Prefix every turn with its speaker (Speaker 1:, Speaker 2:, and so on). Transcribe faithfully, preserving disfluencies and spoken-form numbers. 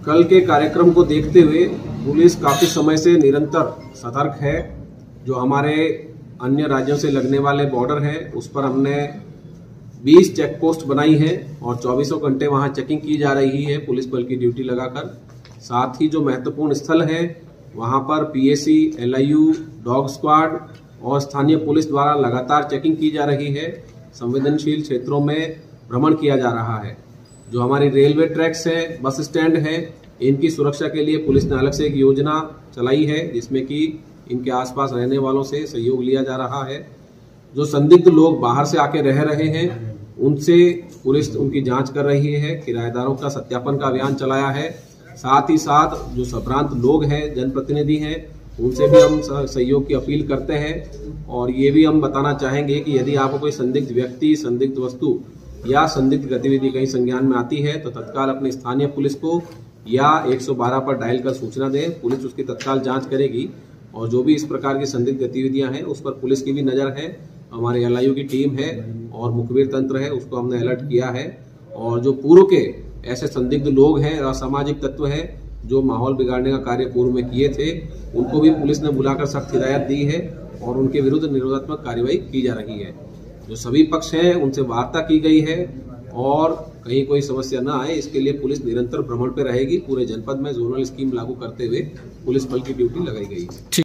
Speaker 1: कल के कार्यक्रम को देखते हुए पुलिस काफ़ी समय से निरंतर सतर्क है। जो हमारे अन्य राज्यों से लगने वाले बॉर्डर है उस पर हमने बीस चेक पोस्ट बनाई है और चौबीसों घंटे वहां चेकिंग की जा रही है पुलिस बल की ड्यूटी लगाकर। साथ ही जो महत्वपूर्ण स्थल है वहां पर पीएसी, एलआईयू, डॉग स्क्वाड और स्थानीय पुलिस द्वारा लगातार चेकिंग की जा रही है। संवेदनशील क्षेत्रों में भ्रमण किया जा रहा है। जो हमारी रेलवे ट्रैक्स है, बस स्टैंड है, इनकी सुरक्षा के लिए पुलिस ने अलग से एक योजना चलाई है जिसमें कि इनके आसपास रहने वालों से सहयोग लिया जा रहा है। जो संदिग्ध लोग बाहर से आके रह रहे हैं उनसे पुलिस उनकी जांच कर रही है। किराएदारों का सत्यापन का अभियान चलाया है। साथ ही साथ जो संभ्रांत लोग हैं, जनप्रतिनिधि हैं, उनसे भी हम सहयोग की अपील करते हैं। और ये भी हम बताना चाहेंगे कि यदि आपको कोई संदिग्ध व्यक्ति, संदिग्ध वस्तु या संदिग्ध गतिविधि कहीं संज्ञान में आती है तो तत्काल अपने स्थानीय पुलिस को या एक सौ बारह पर डायल कर सूचना दें। पुलिस उसकी तत्काल जांच करेगी और जो भी इस प्रकार की संदिग्ध गतिविधियां हैं उस पर पुलिस की भी नज़र है। हमारे एलआईयू की टीम है और मुखबिर तंत्र है, उसको हमने अलर्ट किया है। और जो पूर्व के ऐसे संदिग्ध लोग हैं, असामाजिक तत्व हैं जो माहौल बिगाड़ने का कार्य पूर्व में किए थे, उनको भी पुलिस ने बुलाकर सख्त हिदायत दी है और उनके विरुद्ध निरोधात्मक कार्रवाई की जा रही है। जो सभी पक्ष हैं उनसे वार्ता की गई है और कहीं कोई समस्या न आए इसके लिए पुलिस निरंतर भ्रमण पर रहेगी। पूरे जनपद में जोनल स्कीम लागू करते हुए पुलिस बल की ड्यूटी लगाई गई है।